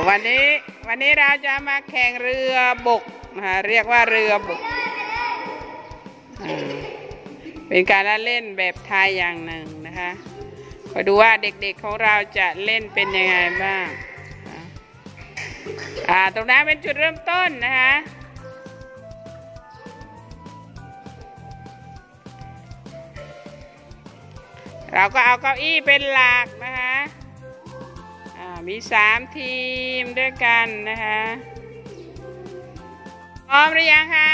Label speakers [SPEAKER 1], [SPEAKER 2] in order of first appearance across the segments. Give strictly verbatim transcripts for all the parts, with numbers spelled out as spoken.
[SPEAKER 1] วันนี้วันนี้เราจะมาแข่งเรือบกนะเรียกว่าเรือบกเป็นการเล่นแบบไทยอย่างหนึ่งนะคะมาดูว่าเด็กๆของเราจะเล่นเป็นยังไงบ้างอ่าตรงนั้นเป็นจุดเริ่มต้นนะคะเราก็เอาเก้าอี้เป็นหลักนะคะมีสามทีมด้วยกันนะคะพร้อมหรือยังคะ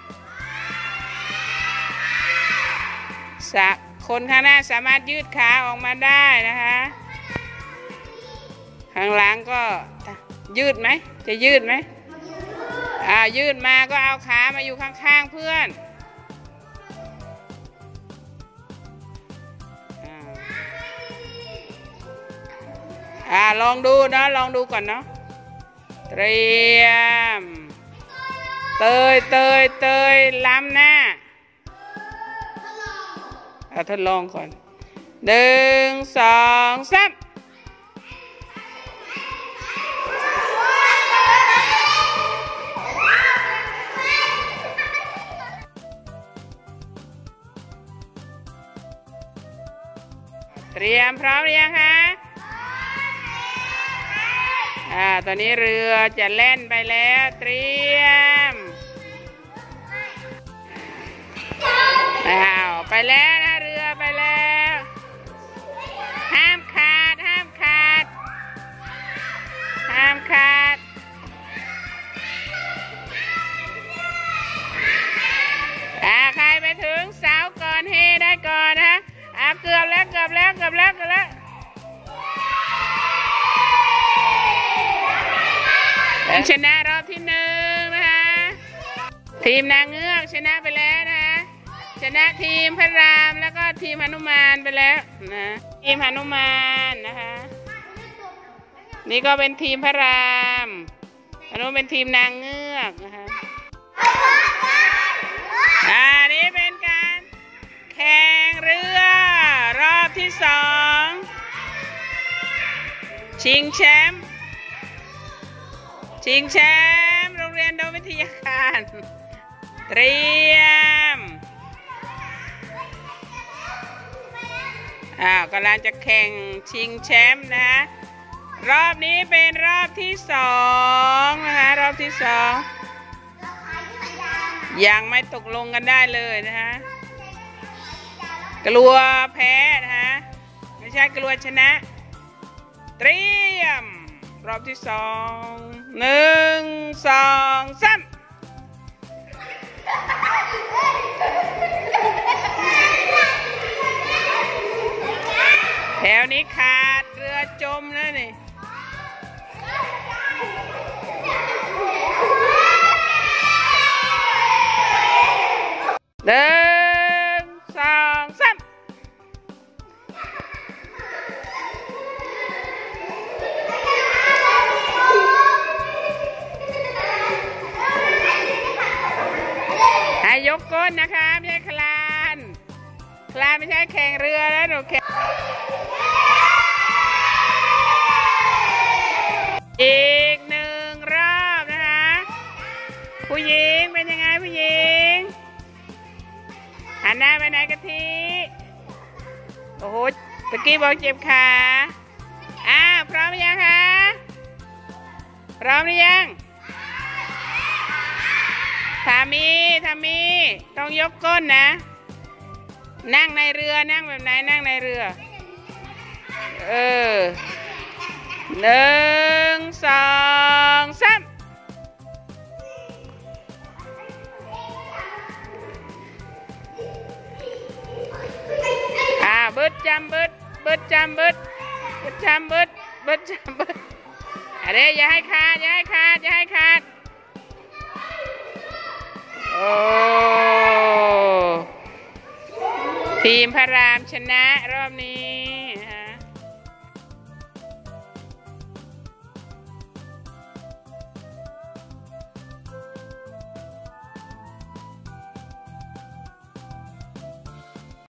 [SPEAKER 1] สักคนข้างหน้าสามารถยืดขาออกมาได้นะคะข้างหลังก็ยืดไหมจะยืดไหมอ่ายืดมาก็เอาขามาอยู่ข้างๆเพื่อนอ่าลองดูเนาะลองดูก่อนเนาะเตรียมเตยเตยเตยล้ำหน้าเอาทดลองก่อนหนึ่งสองสามเตรียมพร้อมหรือยังคะอ่าตอนนี้เรือจะแล่นไปแล้วเตรียมอ้าวไปแล้วนะเรือไปแล้วห้ามขาดห้ามขาดห้ามขาดอ่าใครไปถึงเสาก่อนเฮได้ก่อนนะอ่าเกือบแล้วเกือบแล้วเกือบแล้วเกือบแล้วชนะรอบที่หนึ่งนะคะทีมนางเงือกชนะไปแล้วนะคะชนะทีมพระรามแล้วก็ทีมหนุมานไปแล้วนะทีมหนุมานนะคะนี่ก็เป็นทีมพระรามอันนู้นเป็นทีมนางเงือกนะคะอ่านี่เป็นการแข่งเรือรอบที่สองชิงแชมป์ชิงแชมป์โรงเรียนโดมวิทยาการเตรียมอ้าวกำลังจะแข่งชิงแชมป์นะรอบนี้เป็นรอบที่สองนะคะรอบที่สองยังไม่ตกลงกันได้เลยนะคะกลัวแพ้นะคะไม่ใช่กลัวชนะเตรียมรอบที่สองหนึ่งสองสามแถวนี้ขาดเรือจมแล้วนี่หนึ่งสองสามยกก้นนะคะไม่ใช่คลานคลานไม่ใช่แข่งเรือแล้วหนูแข่งอีกหนึ่งรอบนะคะผู้หญิงเป็นยังไงผู้หญิงหันหน้าไปไหนกะทิโอ้โหตะกี้บอกเจ็บขาอ่าพร้อมหรือยังคะพร้อมหรือยังทามีทามีต้องยกก้นนะนั่งในเรือนั่งแบบไหนนั่งในเรือเออหนึ่งสองสามอ่าบึดจำบึดบึดจำบึดบึดจำบึดบึดจำบึดอะไรอย่าให้ขาดอย่าให้ขาดอย่าให้ขาดโอ้ทีมพระรามชนะรอบนี้